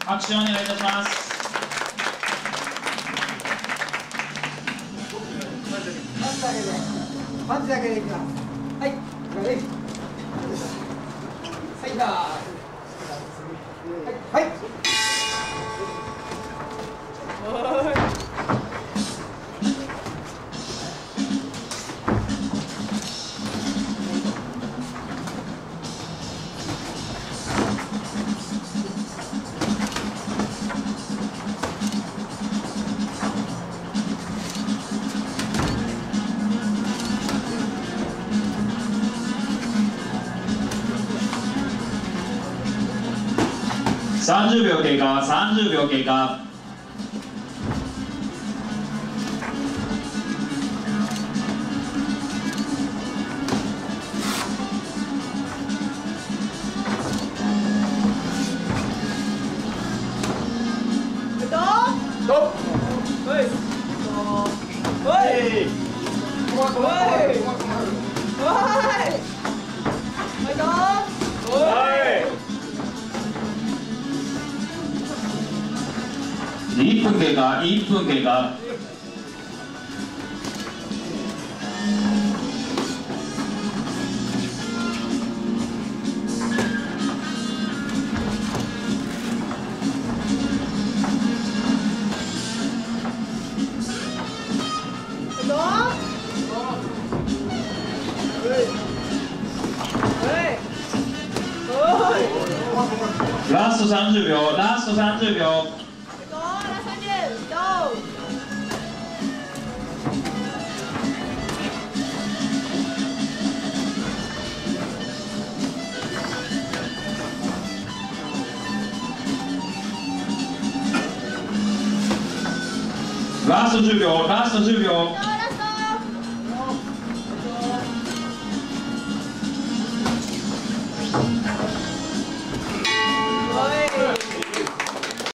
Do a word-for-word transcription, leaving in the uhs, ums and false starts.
拍手をお願いいたします。 パンチだけでいきます。はい、はい、だ。はい、はい。 さんじゅうびょう経過、さんじゅうびょう経過。いっぷん経過、いっぷん経過。ラストさんじゅうびょう、ラストさんじゅうびょう。ラストじゅうびょう、ラストじゅうびょう。